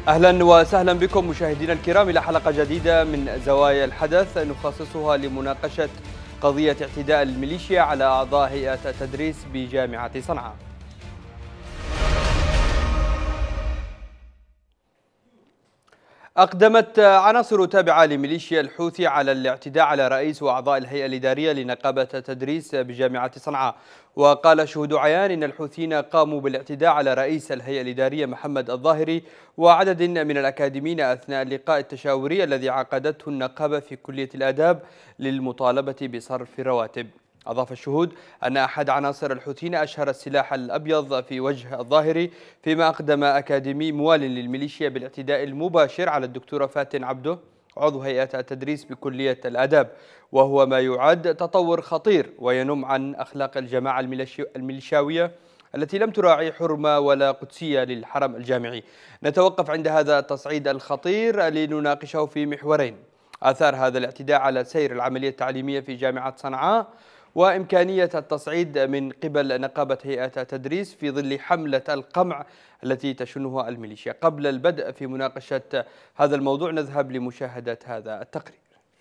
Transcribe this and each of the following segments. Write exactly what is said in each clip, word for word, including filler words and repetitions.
أهلا وسهلا بكم مشاهدينا الكرام إلى حلقة جديدة من زوايا الحدث نخصصها لمناقشة قضية اعتداء الميليشيا على أعضاء هيئة التدريس بجامعة صنعاء. أقدمت عناصر تابعة لميليشيا الحوثي على الاعتداء على رئيس وأعضاء الهيئة الإدارية لنقابة التدريس بجامعة صنعاء. وقال شهود عيان إن الحوثيين قاموا بالاعتداء على رئيس الهيئة الإدارية محمد الظاهري وعدد من الأكاديميين أثناء اللقاء التشاوري الذي عقدته النقابة في كلية الآداب للمطالبة بصرف الرواتب. أضاف الشهود أن أحد عناصر الحوثيين أشهر السلاح الأبيض في وجه الظاهري، فيما أقدم أكاديمي موال للميليشيا بالاعتداء المباشر على الدكتورة فاتن عبده عضو هيئة التدريس بكلية الآداب، وهو ما يعد تطور خطير وينم عن أخلاق الجماعة الميليشاوية التي لم تراعي حرمة ولا قدسية للحرم الجامعي. نتوقف عند هذا التصعيد الخطير لنناقشه في محورين: آثار هذا الاعتداء على سير العملية التعليمية في جامعة صنعاء، وإمكانية التصعيد من قبل نقابة هيئة التدريس في ظل حملة القمع التي تشنها الميليشيا. قبل البدء في مناقشة هذا الموضوع نذهب لمشاهدة هذا التقرير.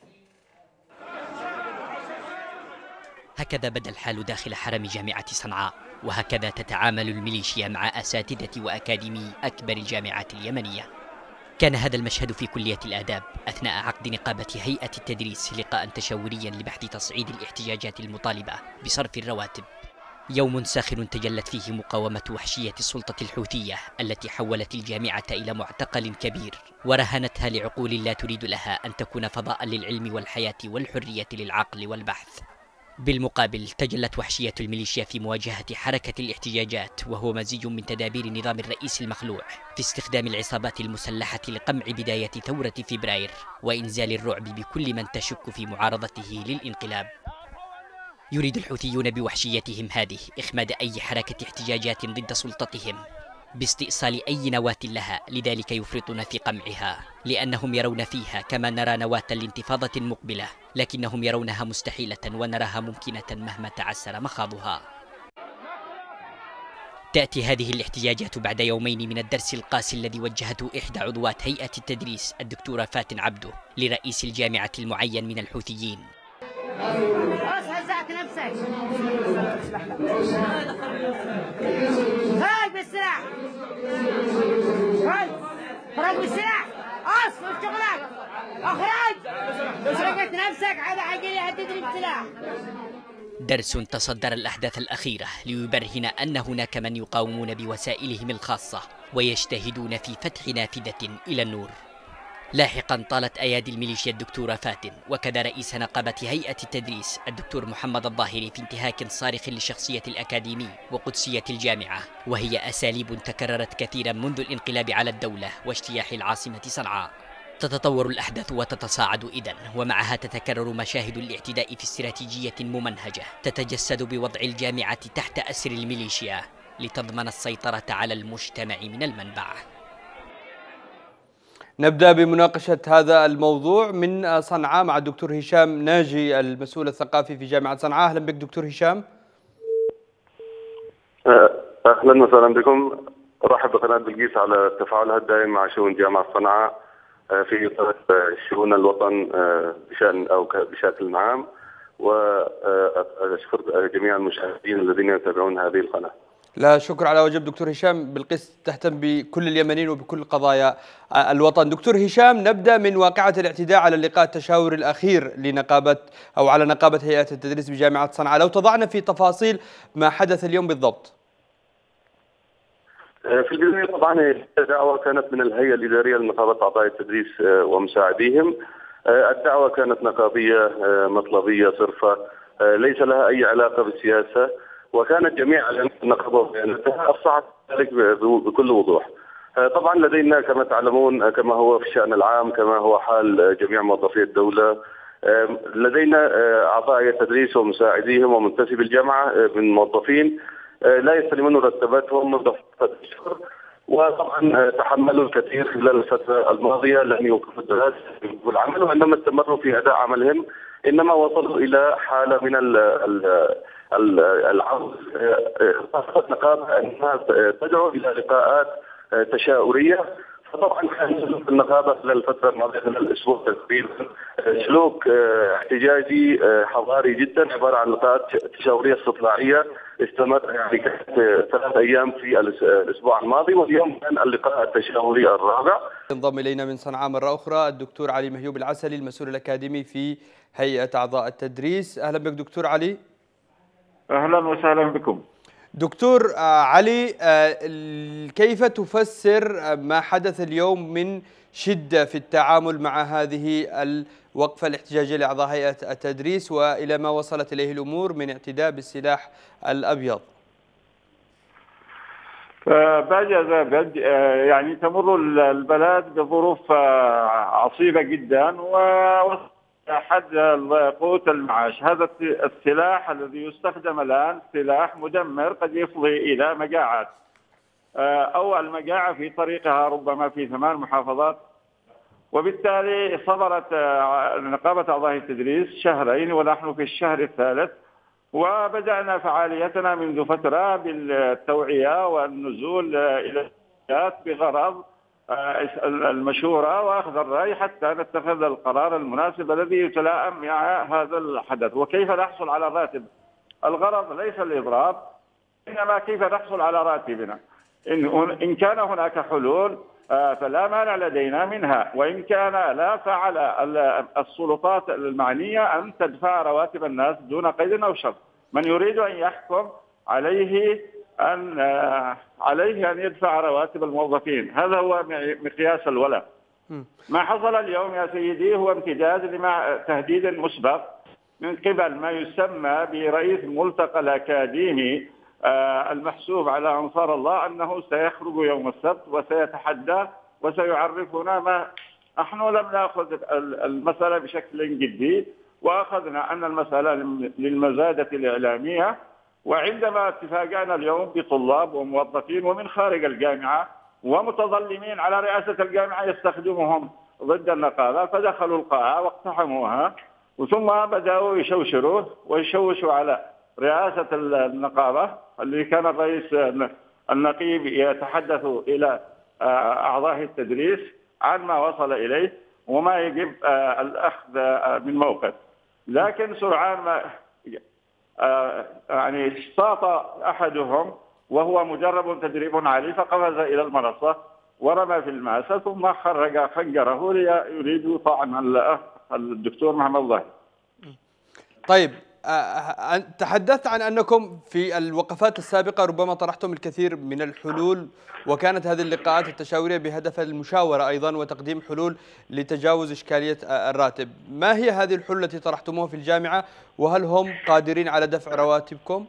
هكذا بدا الحال داخل حرم جامعة صنعاء، وهكذا تتعامل الميليشيا مع أساتذة وأكاديمي أكبر الجامعات اليمنية. كان هذا المشهد في كلية الآداب أثناء عقد نقابة هيئة التدريس لقاء تشاوريا لبحث تصعيد الاحتجاجات المطالبة بصرف الرواتب. يوم ساخن تجلت فيه مقاومة وحشية السلطة الحوثية التي حولت الجامعة إلى معتقل كبير ورهنتها لعقول لا تريد لها أن تكون فضاء للعلم والحياة والحرية للعقل والبحث. بالمقابل تجلت وحشية الميليشيا في مواجهة حركة الاحتجاجات، وهو مزيج من تدابير نظام الرئيس المخلوع في استخدام العصابات المسلحة لقمع بداية ثورة فبراير وإنزال الرعب بكل من تشك في معارضته للانقلاب. يريد الحوثيون بوحشيتهم هذه إخماد أي حركة احتجاجات ضد سلطتهم باستئصال أي نواة لها، لذلك يفرطون في قمعها لأنهم يرون فيها كما نرى نواة لانتفاضة مقبلة، لكنهم يرونها مستحيلة ونراها ممكنة مهما تعسر مخاضها. تأتي هذه الاحتجاجات بعد يومين من الدرس القاسي الذي وجهته إحدى عضوات هيئة التدريس الدكتورة فاتن عبده لرئيس الجامعة المعين من الحوثيين. هزعت نفسك هاي بالسلاح هاي خرج بالسلاح اصل شغلك اخرج سرقت نفسك على عقلي هتدري بسلاح. درس تصدر الأحداث الأخيرة ليبرهن أن هناك من يقاومون بوسائلهم الخاصة ويجتهدون في فتح نافذة إلى النور. لاحقا طالت أيادي الميليشيا الدكتورة فاتن وكذا رئيس نقابة هيئة التدريس الدكتور محمد الظاهري في انتهاك صارخ لشخصية الأكاديمي وقدسية الجامعة، وهي أساليب تكررت كثيرا منذ الانقلاب على الدولة واجتياح العاصمة صنعاء. تتطور الأحداث وتتصاعد إذن، ومعها تتكرر مشاهد الاعتداء في استراتيجية ممنهجة تتجسد بوضع الجامعة تحت أسر الميليشيا لتضمن السيطرة على المجتمع من المنبع. نبدأ بمناقشة هذا الموضوع من صنعاء مع الدكتور هشام ناجي المسؤول الثقافي في جامعة صنعاء. أهلا بك دكتور هشام. أهلا وسهلا بكم. أرحب بقناة بلقيس على تفاعلها الدائم مع شؤون جامعة صنعاء في إطار شؤون الوطن بشأن أو بشكل عام، وأشكر جميع المشاهدين الذين يتابعون هذه القناة. لا شكر على واجب دكتور هشام. بلقيس تهتم بكل اليمنيين وبكل قضايا الوطن. دكتور هشام، نبدأ من واقعة الاعتداء على اللقاء التشاوري الأخير لنقابة أو على نقابة هيئة التدريس بجامعة صنعاء، لو تضعنا في تفاصيل ما حدث اليوم بالضبط. في البداية طبعا الدعوة كانت من الهيئة الإدارية لنقابة أعضاء التدريس ومساعديهم. الدعوة كانت نقابية مطلبية صرفة، ليس لها أي علاقة بالسياسة، وكانت جميع النقابة وبياناتها أفصحت ذلك بكل وضوح. طبعا لدينا كما تعلمون كما هو في الشأن العام كما هو حال جميع موظفي الدولة، لدينا أعضاء التدريس ومساعديهم ومنتسبي الجامعة من موظفين لا يستلمون مرتباتهم منذ فترة أشهر، وطبعا تحملوا الكثير خلال الفترة الماضية لن يوقفوا الدراسة والعمل، وإنما استمروا في أداء عملهم، إنما وصلوا إلى حالة من ال ال العرض. خاصة النقابة أنها تدعو إلى لقاءات تشاؤرية طبعا كان سلوك النقابه خلال الفتره الماضيه خلال الاسبوع تقريبا سلوك احتجاجي حضاري جدا، عباره عن لقاءات تشاوريه استطلاعيه استمر يعني كانت ثلاث ايام في الاسبوع الماضي، واليوم كان اللقاء التشاوري الرابع. انضم الينا من صنعاء مره اخرى الدكتور علي مهيوب العسلي المسؤول الاكاديمي في هيئه اعضاء التدريس. اهلا بك دكتور علي. اهلا وسهلا بكم. دكتور علي، كيف تفسر ما حدث اليوم من شدة في التعامل مع هذه الوقفة الاحتجاجية لأعضاء هيئة التدريس وإلى ما وصلت إليه الأمور من اعتداء بالسلاح الأبيض؟ فبعد يعني تمر البلد بظروف عصيبة جدا وحد قوت المعاش. هذا السلاح الذي يستخدم الآن سلاح مدمر قد يفضي إلى مجاعات، أو المجاعة في طريقها ربما في ثمان محافظات. وبالتالي صبرت نقابة أعضاء التدريس شهرين ونحن في الشهر الثالث، وبدأنا فعاليتنا منذ فترة بالتوعية والنزول إلى الجهات بغرض المشورة وأخذ الرأي حتى نتخذ القرار المناسب الذي يتلائم مع هذا الحدث. وكيف نحصل على راتب؟ الغرض ليس الإضراب، إنما كيف نحصل على راتبنا. إن, إن كان هناك حلول فلا مانع لدينا منها، وإن كان لا فعل السلطات المعنية أن تدفع رواتب الناس دون قيد أو شرط. من يريد أن يحكم عليه أن عليه أن يدفع رواتب الموظفين، هذا هو مقياس الولاء. ما حصل اليوم يا سيدي هو امتداد لما تهديد مسبق من قبل ما يسمى برئيس الملتقى الأكاديمي المحسوب على أنصار الله أنه سيخرج يوم السبت وسيتحدى وسيعرفنا. ما نحن لم نأخذ المسألة بشكل جدي، وأخذنا أن المسألة للمزادة الإعلامية. وعندما تفاجأنا اليوم بطلاب وموظفين ومن خارج الجامعة ومتظلمين على رئاسة الجامعة يستخدمهم ضد النقابة، فدخلوا القاعة واقتحموها، ثم بدأوا يشوشروا ويشوشوا على رئاسة النقابة اللي كان الرئيس النقيب يتحدث إلى أعضاء التدريس عن ما وصل إليه وما يجب الأخذ من موقف. لكن سرعان ما يعني ساط أحدهم وهو مجرب تدريب عالي فقفز إلى المنصة ورمى في الماسة ثم خرج خنجره يريد طعن الدكتور محمد ظاهر. طيب، تحدثت عن أنكم في الوقفات السابقة ربما طرحتم الكثير من الحلول، وكانت هذه اللقاءات التشاورية بهدف المشاورة أيضا وتقديم حلول لتجاوز إشكالية الراتب. ما هي هذه الحلول التي طرحتموها في الجامعة، وهل هم قادرين على دفع رواتبكم؟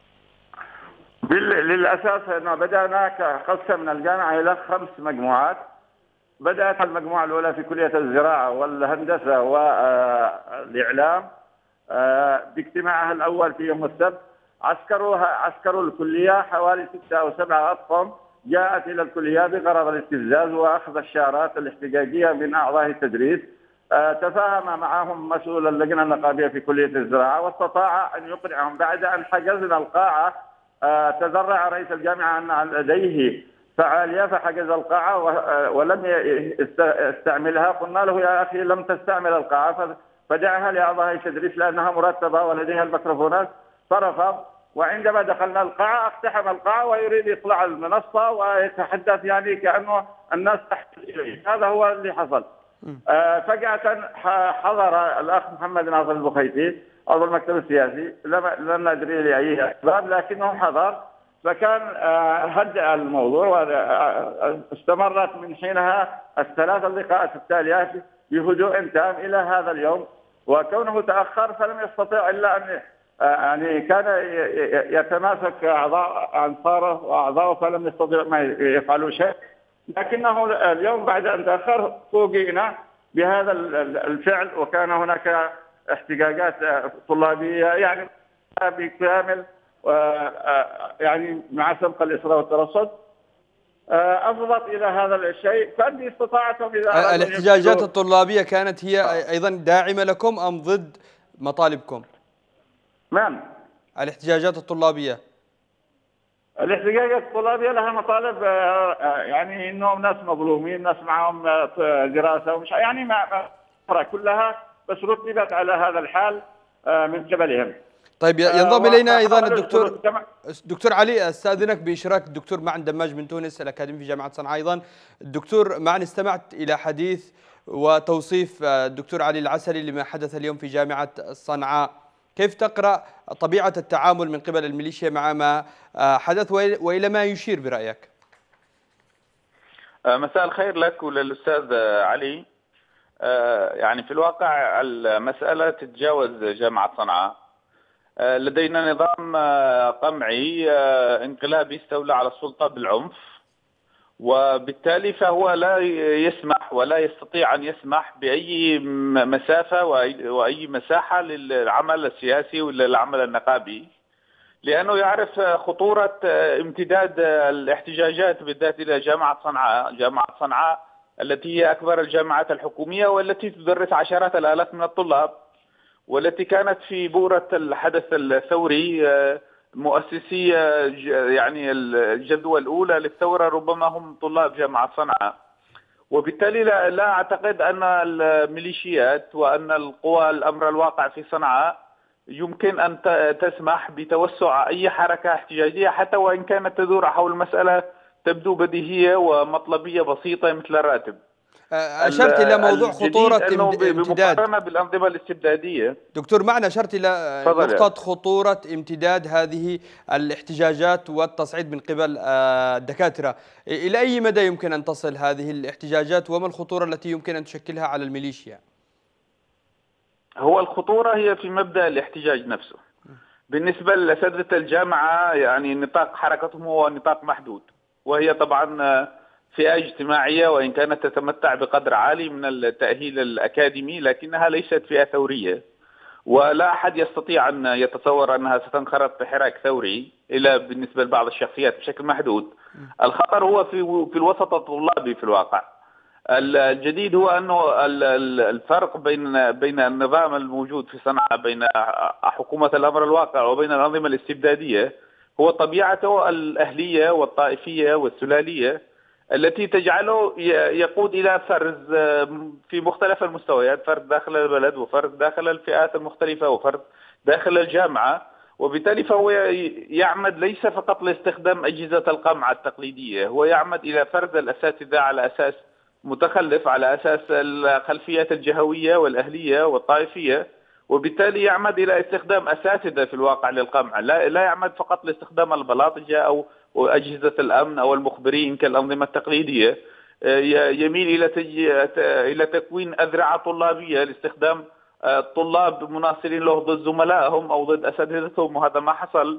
للأساس أنه بدأنا قسمنا الجامعة إلى خمس مجموعات. بدأت المجموعة الأولى في كلية الزراعة والهندسة والإعلام باجتماعها الأول في يوم السبت. عسكروها عسكروا الكلية حوالي ستة أو سبعة أطقم جاءت إلى الكلية بغرض الاستفزاز وأخذ الشعارات الاحتجاجية من أعضاء التدريس. تفاهم معهم مسؤول اللجنة النقابية في كلية الزراعة واستطاع أن يقنعهم. بعد أن حجزنا القاعة تذرع رئيس الجامعة أن لديه فعالية فحجز القاعة ولم يستعملها. قلنا له يا أخي لم تستعمل القاعة فدعها لأعضاء التدريس لأنها مرتبة ولديها الميكروفونات، فرفض. وعندما دخلنا القاعة اقتحم القاعة ويريد يطلع المنصة ويتحدث يعني كأنه الناس تحتاج إليه. هذا هو اللي حصل. آه فجأة حضر الأخ محمد ناصر البخيتي عضو المكتب السياسي، لم ندري لأي أسباب لكنه حضر، فكان آه هدأ الموضوع واستمرت من حينها الثلاث اللقاءات التالية بهدوء تام إلى هذا اليوم. وكونه تأخر فلم يستطيع إلا أن يعني كان يتماسك أعضاء أنصاره وأعضاءه فلم يستطيع ما يفعلوا شيء. لكنه اليوم بعد أن تأخر فوجئنا بهذا الفعل، وكان هناك احتجاجات طلابية يعني بكامل يعني مع سبق الإصرار والترصد أفضت إلى هذا الشيء. فأني استطاعتهم إذا الاحتجاجات الطلابية كانت هي أيضا داعمة لكم أم ضد مطالبكم؟ نعم، الاحتجاجات الطلابية الاحتجاجات الطلابيه لها مطالب، يعني انهم ناس مظلومين، ناس معهم دراسه ومش يعني ما كلها، بس رتبت على هذا الحال من قبلهم. طيب ينضم الينا ايضا الدكتور دكتور علي، استاذنك باشراك الدكتور معن دماج من تونس الاكاديمي في جامعه صنعاء. ايضا الدكتور معن، استمعت الى حديث وتوصيف الدكتور علي العسلي لما حدث اليوم في جامعه صنعاء، كيف تقرا طبيعه التعامل من قبل الميليشيا مع ما حدث والى ما يشير برايك؟ مساء الخير لك وللاستاذ علي. يعني في الواقع المساله تتجاوز جامعه صنعاء. لدينا نظام قمعي انقلابي استولى على السلطة بالعنف، وبالتالي فهو لا يسمح ولا يستطيع أن يسمح بأي مسافة وأي مساحة للعمل السياسي وللعمل النقابي، لأنه يعرف خطورة امتداد الاحتجاجات بالذات إلى جامعة صنعاء. جامعة صنعاء التي هي أكبر الجامعات الحكومية والتي تدرس عشرات الآلاف من الطلاب، والتي كانت في بورة الحدث الثوري مؤسسي يعني الجذوة الأولى للثورة ربما هم طلاب جامعة صنعاء. وبالتالي لا, لا أعتقد أن الميليشيات وأن القوى الأمر الواقع في صنعاء يمكن أن تسمح بتوسع أي حركة احتجاجية، حتى وإن كانت تدور حول مسألة تبدو بديهية ومطلبية بسيطة مثل الراتب. أشرت إلى موضوع خطورة امتداد بمقارنة بالأنظمة الاستبدادية. دكتور معنا، أشرت إلى نقطة خطورة امتداد هذه الاحتجاجات والتصعيد من قبل الدكاترة. إلى أي مدى يمكن أن تصل هذه الاحتجاجات وما الخطورة التي يمكن أن تشكلها على الميليشيا؟ هو الخطورة هي في مبدأ الاحتجاج نفسه. بالنسبة لأساتذة الجامعة يعني نطاق حركتهم هو نطاق محدود، وهي طبعا فئة اجتماعية وإن كانت تتمتع بقدر عالي من التأهيل الأكاديمي، لكنها ليست فئة ثورية، ولا أحد يستطيع أن يتصور أنها ستنخرط في حراك ثوري إلا بالنسبة لبعض الشخصيات بشكل محدود. الخطر هو في في الوسط الطلابي في الواقع. الجديد هو أنه الفرق بين بين النظام الموجود في صنعاء، بين حكومة الأمر الواقع وبين الأنظمة الاستبدادية، هو طبيعته الأهلية والطائفية والسلالية التي تجعله يقود إلى فرز في مختلف المستويات، فرد داخل البلد وفرد داخل الفئات المختلفة وفرد داخل الجامعة. وبالتالي فهو يعمد ليس فقط لاستخدام أجهزة القمع التقليدية، هو يعمد إلى فرز الأساتذة على أساس متخلف، على أساس الخلفيات الجهوية والأهلية والطائفية، وبالتالي يعمد إلى استخدام أساتذة في الواقع للقمع، لا, لا يعمد فقط لاستخدام البلاطجة أو أجهزة الأمن أو المخبرين كالأنظمة التقليدية. يميل إلى إلى تكوين أذرعة طلابية لاستخدام طلاب مناصرين له ضد زملائهم أو ضد أساتذتهم، وهذا ما حصل.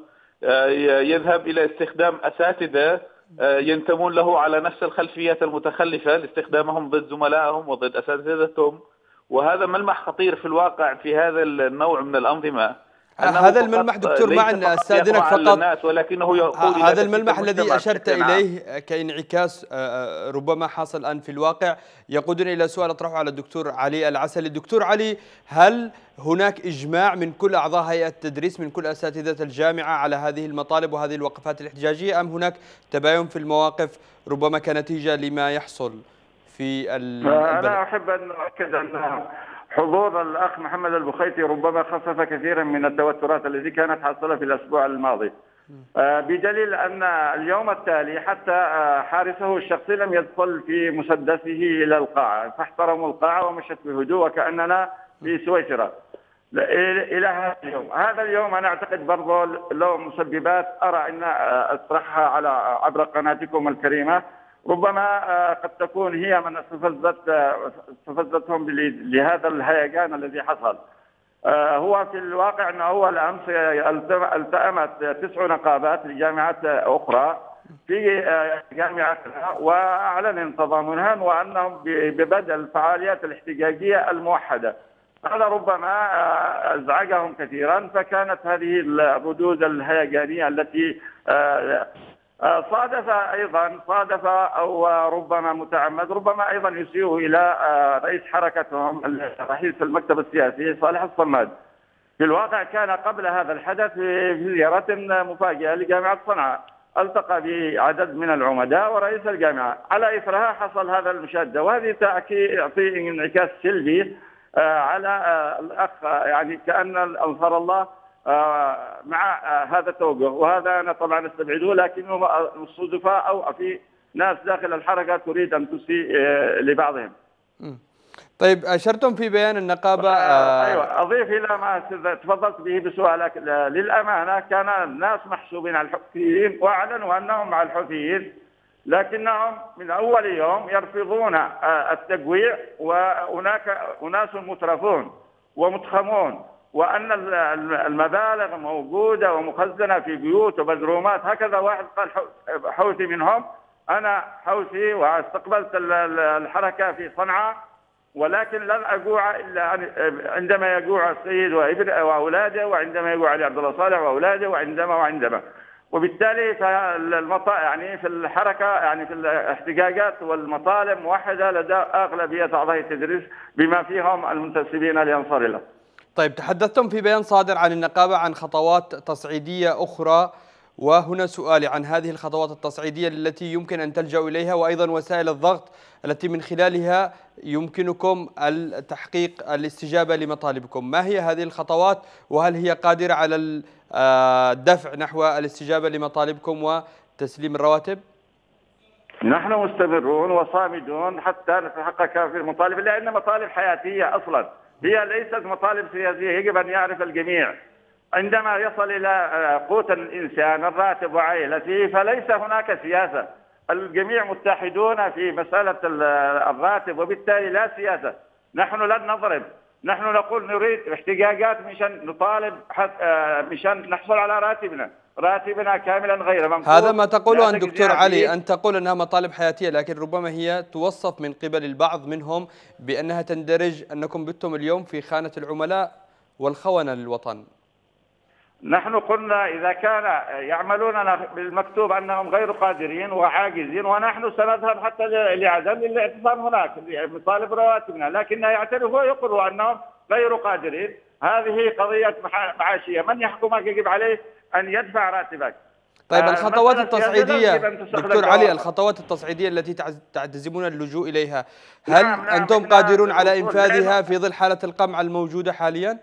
يذهب إلى استخدام أساتذة ينتمون له على نفس الخلفيات المتخلفة لاستخدامهم ضد زملائهم وضد أساتذتهم، وهذا ملمح خطير في الواقع في هذا النوع من الأنظمة. هذا الملمح دكتور معنا استاذنك فقط، ولكنه يقول هذا الملمح الذي أشرت إليه كانعكاس ربما حاصل الآن في الواقع يقودنا إلى سؤال أطرحه على الدكتور علي العسلي. دكتور علي، هل هناك إجماع من كل أعضاء هيئة التدريس من كل أساتذة الجامعة على هذه المطالب وهذه الوقفات الاحتجاجية، أم هناك تباين في المواقف ربما كنتيجة لما يحصل في البلد؟ أنا أحب أن أؤكد أن حضور الأخ محمد البخيتي ربما خفف كثيرا من التوترات التي كانت حاصلة في الأسبوع الماضي، بدليل أن اليوم التالي حتى حارسه الشخصي لم يدخل في مسدسه إلى القاعة، فاحترموا القاعة ومشت بهدوء وكأننا في سويسرا إلى هذا اليوم. هذا اليوم أنا أعتقد برضه له مسببات أرى أن أطرحها على عبر قناتكم الكريمة، ربما قد تكون هي من استفزت استفزتهم لهذا الهيجان الذي حصل. هو في الواقع أنه أول أمس التأمت تسع نقابات لجامعات أخرى في جامعتنا وأعلن تضامنها وأنهم ببدء الفعاليات الاحتجاجية الموحدة. هذا ربما أزعجهم كثيرا، فكانت هذه الردود الهيجانية التي صادف أيضا صادف أو ربما متعمد ربما أيضا يسيء إلى رئيس حركتهم رئيس المكتب السياسي صالح الصماد. في الواقع كان قبل هذا الحدث في زيارة مفاجئة لجامعة صنعاء، التقى بعدد من العمداء ورئيس الجامعة. على إثرها حصل هذا المشادة، وهذه تعطي انعكاس سلبي على الأخ، يعني كأن أنصار الله مع هذا التوجه، وهذا أنا طبعا استبعده، لكنه صدفة أو في ناس داخل الحركة تريد أن تسيء لبعضهم. طيب، أشرتم في بيان النقابة آه أيوة، أضيف إلى ما تفضلت به بسؤالك، للأمانة كان الناس محسوبين على الحوثيين وأعلنوا أنهم مع الحوثيين، لكنهم من أول يوم يرفضون التجويع، وهناك أناس مترفون ومتخمون، وأن المبالغ موجودة ومخزنة في بيوت وبدرومات. هكذا واحد قال حوثي منهم، أنا حوثي واستقبلت الحركة في صنعاء، ولكن لن أجوع إلا عندما يجوع السيد وابن وأولاده، وعندما يجوع علي عبد الله صالح وأولاده، وعندما وعندما وبالتالي فالمط... يعني في الحركة، يعني في الاحتجاجات والمطالب موحدة لدى أغلبية أعضاء التدريس بما فيهم المنتسبين لأنصار الله. طيب، تحدثتم في بيان صادر عن النقابة عن خطوات تصعيدية أخرى، وهنا سؤالي عن هذه الخطوات التصعيدية التي يمكن أن تلجأوا إليها، وأيضا وسائل الضغط التي من خلالها يمكنكم التحقيق الاستجابة لمطالبكم. ما هي هذه الخطوات، وهل هي قادرة على الدفع نحو الاستجابة لمطالبكم وتسليم الرواتب؟ نحن مستمرون وصامدون حتى نتحقق في المطالب، لأن مطالب حياتية أصلا، هي ليست مطالب سياسية. يجب أن يعرف الجميع عندما يصل إلى قوت الإنسان الراتب وعائلته فليس هناك سياسة، الجميع متحدون في مسألة الراتب، وبالتالي لا سياسة. نحن لن نضرب، نحن نقول نريد احتجاجات مشان نطالب مشان نحصل على راتبنا، راتبنا كاملا غير منقوص. هذا ما تقوله أن دكتور علي، أن تقول أنها مطالب حياتية، لكن ربما هي توصف من قبل البعض منهم بأنها تندرج، أنكم بتم اليوم في خانة العملاء والخونة للوطن. نحن قلنا إذا كان يعملون بالمكتوب أنهم غير قادرين وعاجزين، ونحن سنذهب حتى لعدم الاعتصام هناك نطالب رواتبنا، لكن يعترفوا ويقولوا أنهم غير قادرين. هذه قضية معاشية، من يحكمك يجب عليه أن يدفع راتبك. طيب، الخطوات التصعيدية دكتور علي، الخطوات التصعيدية التي تعتزمون اللجوء إليها، هل نعم نعم أنتم قادرون على إنفاذها في ظل حالة القمع الموجودة حاليا؟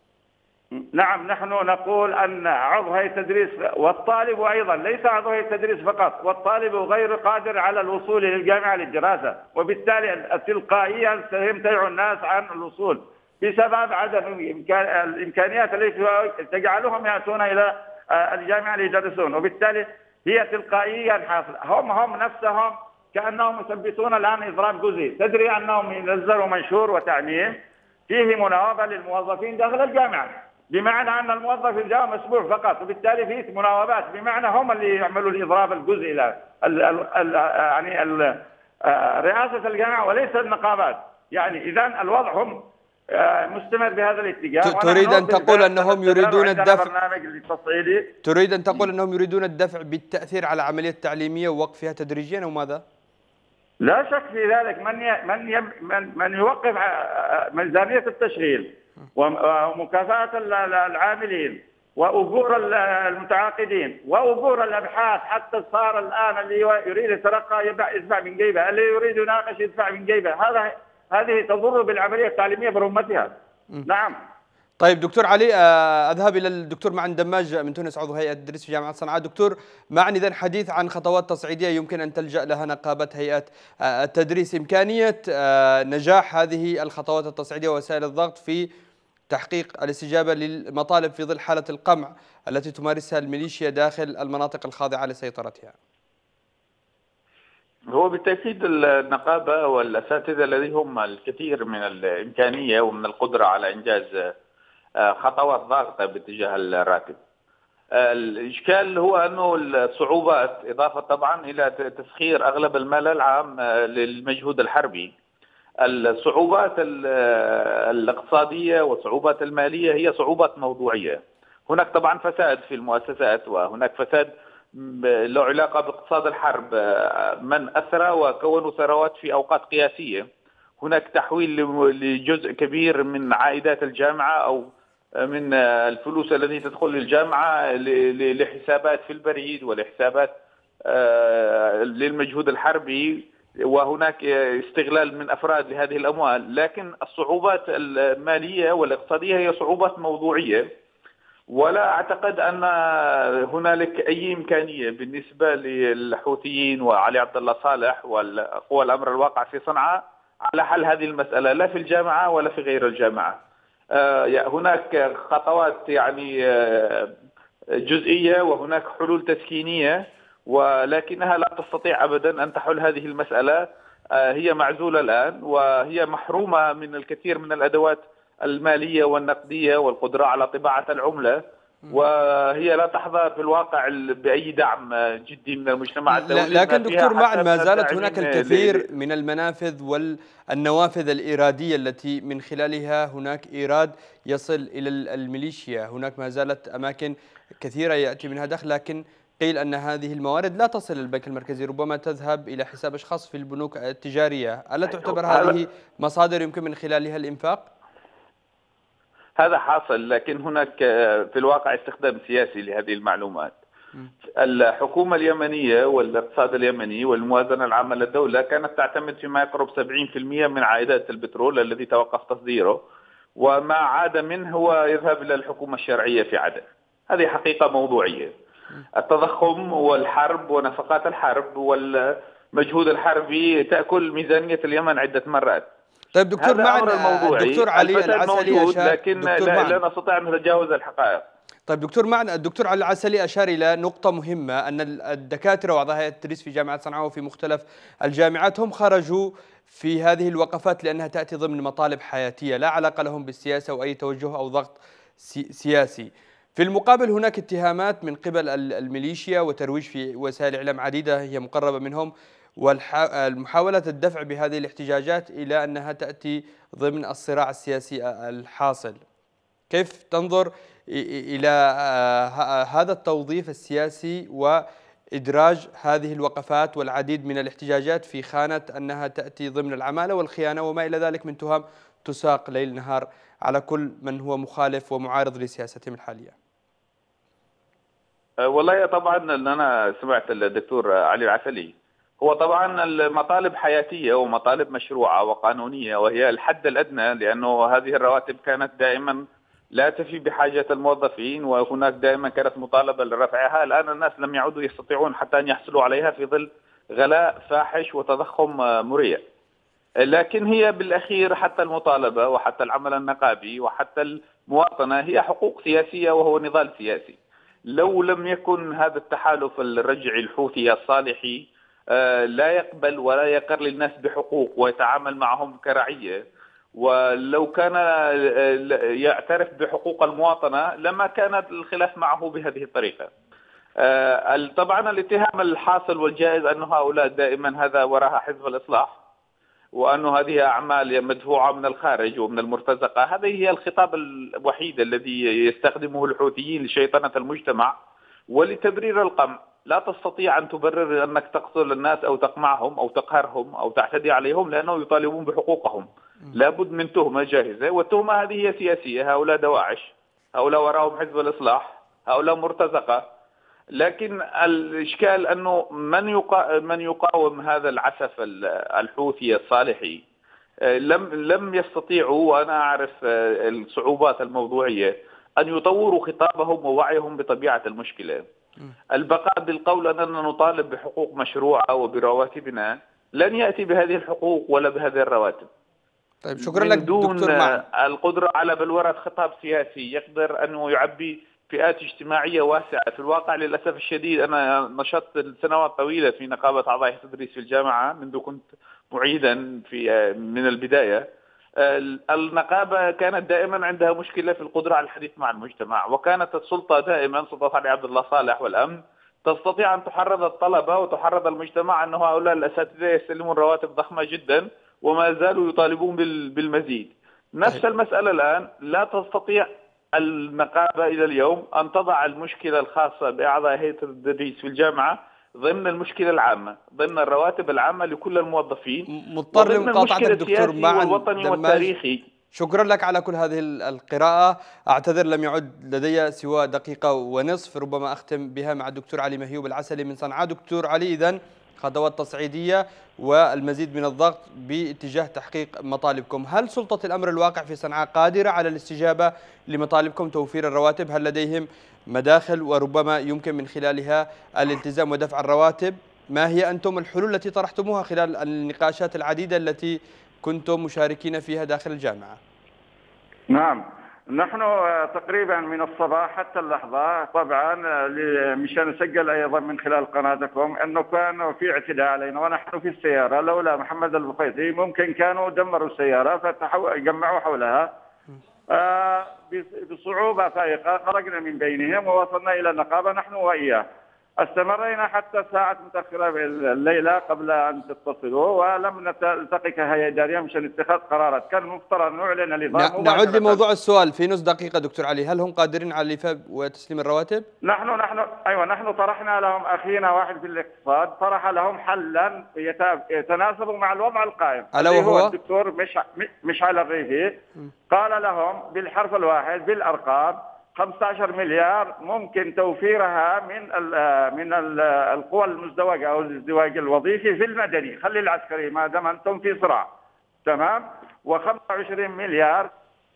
نعم، نحن نقول أن عضو هيئة التدريس والطالب أيضا، ليس عضو هيئة التدريس فقط، والطالب غير قادر على الوصول للجامعة للدراسة، وبالتالي تلقائيا سيمتنع الناس عن الوصول بسبب عدم الإمكانيات التي تجعلهم يأتون إلى الجامعة ليدرسون، وبالتالي هي تلقائيا حاصلة. هم هم نفسهم كأنهم يثبتون الآن إضراب جزئي. تدري أنهم ينزلوا منشور وتعميم فيه مناوبة للموظفين داخل الجامعة، بمعنى أن الموظف جاء مسبوع فقط، وبالتالي فيه مناوبات، بمعنى هم اللي يعملوا الإضراب الجزئي ال ال ال يعني ال رئاسة الجامعة وليس النقابات. يعني إذا الوضع هم مستمر بهذا الاتجاه. تريد أن تقول أنهم يريدون الدفع تريد أن تقول أنهم يريدون الدفع بالتأثير على العملية التعليمية ووقفها تدريجيا أو ماذا؟ لا شك في ذلك. من من من من يوقف ميزانية التشغيل ومكافأة العاملين وأجور المتعاقدين وأجور الأبحاث، حتى صار الآن اللي يريد يترقى يدفع من جيبه، اللي يريد يناقش يدفع من جيبه. هذا هذه تضر بالعملية التعليمية برمتها. نعم. طيب دكتور علي، أذهب إلى الدكتور معن دماج من تونس، عضو هيئة التدريس في جامعة صنعاء. دكتور معن، إذن حديث عن خطوات تصعيدية يمكن أن تلجأ لها نقابة هيئة التدريس، إمكانية نجاح هذه الخطوات التصعيدية ووسائل الضغط في تحقيق الاستجابة للمطالب في ظل حالة القمع التي تمارسها الميليشيا داخل المناطق الخاضعة لسيطرتها؟ هو بالتأكيد النقابة والأساتذة لديهم الكثير من الإمكانية ومن القدرة على إنجاز خطوات ضاغطة باتجاه الراتب. الإشكال هو أنه الصعوبات، إضافة طبعا إلى تسخير أغلب المال العام للمجهود الحربي، الصعوبات الاقتصادية والصعوبات المالية هي صعوبات موضوعية. هناك طبعا فساد في المؤسسات، وهناك فساد له علاقة باقتصاد الحرب، من أثرى وكونوا ثروات في أوقات قياسية. هناك تحويل لجزء كبير من عائدات الجامعة أو من الفلوس التي تدخل للجامعة لحسابات في البريد ولحسابات للمجهود الحربي، وهناك استغلال من أفراد لهذه الأموال. لكن الصعوبات المالية والاقتصادية هي صعوبات موضوعية، ولا أعتقد أن هنالك أي إمكانية بالنسبة للحوثيين وعلي عبد الله صالح والقوى الأمر الواقع في صنعاء على حل هذه المسألة، لا في الجامعة ولا في غير الجامعة. هناك خطوات يعني جزئية وهناك حلول تسكينية، ولكنها لا تستطيع أبدا أن تحل هذه المسألة. هي معزولة الآن وهي محرومة من الكثير من الأدوات المالية والنقدية والقدرة على طباعة العملة، وهي لا تحظى في الواقع بأي دعم جدي من المجتمع الدولي. لكن دكتور معن، ما زالت هناك الكثير من المنافذ والنوافذ الإيرادية التي من خلالها هناك إيراد يصل إلى الميليشيا. هناك ما زالت أماكن كثيرة يأتي منها دخل، لكن قيل أن هذه الموارد لا تصل للبنك المركزي، ربما تذهب إلى حساب أشخاص في البنوك التجارية. ألا تعتبر هذه مصادر يمكن من خلالها الإنفاق؟ هذا حاصل، لكن هناك في الواقع استخدام سياسي لهذه المعلومات. الحكومة اليمنية والاقتصاد اليمني والموازنة العامة للدولة كانت تعتمد فيما يقرب سبعين بالمئة من عائدات البترول الذي توقف تصديره، وما عاد منه هو يذهب إلى الحكومة الشرعية في عدن. هذه حقيقة موضوعية. التضخم والحرب ونفقات الحرب والمجهود الحربي تأكل ميزانية اليمن عدة مرات. طيب دكتور معن، الدكتور علي العسلي أشار، لكن لا, لا نستطيع أن نتجاوز الحقائق. طيب دكتور معن، الدكتور علي العسلي أشار إلى نقطة مهمة، أن الدكاترة وأعضاء هيئة التدريس في جامعة صنعاء وفي مختلف الجامعات هم خرجوا في هذه الوقفات لأنها تأتي ضمن مطالب حياتية لا علاقة لهم بالسياسة أو أي توجه أو ضغط سياسي. في المقابل هناك اتهامات من قبل الميليشيا وترويج في وسائل إعلام عديدة هي مقربة منهم، والمحاولة الدفع بهذه الاحتجاجات إلى أنها تأتي ضمن الصراع السياسي الحاصل. كيف تنظر إلى هذا التوظيف السياسي وإدراج هذه الوقفات والعديد من الاحتجاجات في خانة أنها تأتي ضمن العمالة والخيانة وما إلى ذلك من تهم تساق ليل نهار على كل من هو مخالف ومعارض لسياستهم الحالية؟ والله طبعا أنا سمعت الدكتور علي العسلي، هو طبعا المطالب حياتية ومطالب مشروعة وقانونية، وهي الحد الأدنى، لأنه هذه الرواتب كانت دائما لا تفي بحاجة الموظفين، وهناك دائما كانت مطالبة لرفعها. الآن الناس لم يعودوا يستطيعون حتى أن يحصلوا عليها في ظل غلاء فاحش وتضخم مريع. لكن هي بالأخير حتى المطالبة وحتى العمل النقابي وحتى المواطنة هي حقوق سياسية وهو نضال سياسي. لو لم يكن هذا التحالف الرجعي الحوثي الصالحي لا يقبل ولا يقر للناس بحقوق ويتعامل معهم كرعية، ولو كان يعترف بحقوق المواطنة لما كان الخلاف معه بهذه الطريقة. طبعا الاتهام الحاصل والجائز أن هؤلاء دائما هذا وراها حزب الإصلاح، وأن هذه أعمال مدفوعة من الخارج ومن المرتزقة. هذه هي الخطاب الوحيد الذي يستخدمه الحوثيين لشيطنة المجتمع ولتبرير القمع. لا تستطيع أن تبرر أنك تقتل الناس أو تقمعهم أو تقهرهم أو تعتدي عليهم لأنه يطالبون بحقوقهم. لابد من تهمة جاهزة، والتهمة هذه هي سياسية. هؤلاء دواعش، هؤلاء وراهم حزب الإصلاح، هؤلاء مرتزقة. لكن الإشكال أنه من من يقاوم هذا العسف الحوثي الصالحي لم لم يستطيعوا، وأنا أعرف الصعوبات الموضوعية، أن يطوروا خطابهم ووعيهم بطبيعة المشكلة. البقاء بالقول أننا نطالب بحقوق مشروعة وبرواتبنا لن يأتي بهذه الحقوق ولا بهذه الرواتب. طيب شكرا لك دون دكتور معن. القدرة على بلورة خطاب سياسي يقدر أنه يعبي فئات اجتماعية واسعة. في الواقع للأسف الشديد أنا نشطت سنوات طويلة في نقابة أعضاء التدريس في الجامعة منذ كنت معيدا في من البداية. النقابة كانت دائما عندها مشكلة في القدرة على الحديث مع المجتمع، وكانت السلطة دائما سلطة علي عبد الله صالح والأمن تستطيع أن تحرض الطلبة وتحرض المجتمع أن هؤلاء الأساتذة يستلمون رواتب ضخمة جدا وما زالوا يطالبون بالمزيد. نفس المسألة الآن، لا تستطيع النقابة إلى اليوم أن تضع المشكلة الخاصة بأعضاء هيئة التدريس في الجامعة ضمن المشكلة العامة، ضمن الرواتب العامة لكل الموظفين. مضطر لمقاطعتك دكتور معن والوطني والتاريخي. شكرا لك على كل هذه القراءة. أعتذر لم يعد لدي سوى دقيقة ونصف، ربما أختم بها مع الدكتور علي مهيوب العسلي من صنعاء. دكتور علي، إذن خطوات تصعيدية والمزيد من الضغط باتجاه تحقيق مطالبكم. هل سلطة الأمر الواقع في صنعاء قادرة على الاستجابة لمطالبكم توفير الرواتب؟ هل لديهم مداخل وربما يمكن من خلالها الالتزام ودفع الرواتب؟ ما هي أنتم الحلول التي طرحتموها خلال النقاشات العديدة التي كنتم مشاركين فيها داخل الجامعة؟ نعم، نحن تقريبا من الصباح حتى اللحظة طبعا مشان نسجل أيضا من خلال قناتكم أنه كان في اعتداء علينا ونحن في السيارة، لولا محمد البخيتي ممكن كانوا دمروا السيارة فجمعوا حولها بصعوبة فائقة. خرجنا من بينهم ووصلنا إلى النقابة نحن وإياه. استمرينا حتى ساعة متأخرة الليلة قبل أن تتصلوا، ولم نلتقي كهيئة إدارية مشان اتخاذ قرارات. كان المفترض نعلن النظام. نعود لموضوع السؤال في نص دقيقة دكتور علي، هل هم قادرين على الإيفاء وتسليم الرواتب؟ نحن نحن أيوة نحن طرحنا لهم، أخينا واحد في الاقتصاد طرح لهم حلا يتناسب مع الوضع القائم. ألا وهو الدكتور مش مشعل الريفي قال لهم بالحرف الواحد بالأرقام خمسة عشر مليار ممكن توفيرها من ال من ال القوى المزدوجه او الازدواج الوظيفي في المدني، خلي العسكري ما دام انتم في صراع، تمام؟ وخمسة وعشرين مليار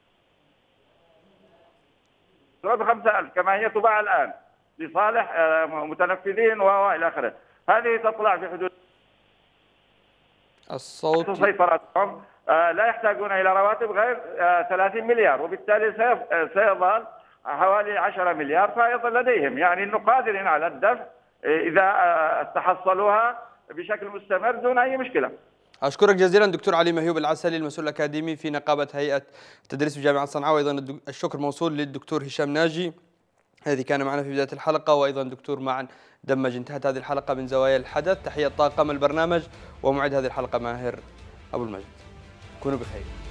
خمسة ألف كما هي تباع الان لصالح متنفذين والى اخره. هذه تطلع في حدود الصوت سيطرتهم، لا يحتاجون الى رواتب غير ثلاثين مليار، وبالتالي سيظل حوالي عشرة مليار فائض لديهم، يعني انه قادرين على الدفع اذا استحصلوها بشكل مستمر دون اي مشكله. اشكرك جزيلا دكتور علي مهيوب العسلي المسؤول الاكاديمي في نقابه هيئه التدريس بجامعه صنعاء، وايضا الشكر موصول للدكتور هشام ناجي الذي كان معنا في بدايه الحلقه، وايضا دكتور معا دمج. انتهت هذه الحلقه من زوايا الحدث. تحيه طاقم البرنامج ومعد هذه الحلقه ماهر ابو المجد. كونوا بخير.